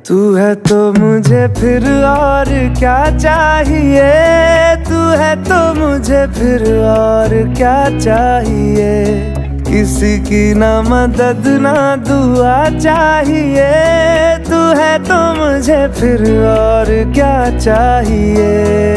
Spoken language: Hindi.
तू है तो मुझे फिर और क्या चाहिए, तू है तो मुझे फिर और क्या चाहिए। किसी की ना मदद ना दुआ चाहिए, तू है तो मुझे फिर और क्या चाहिए।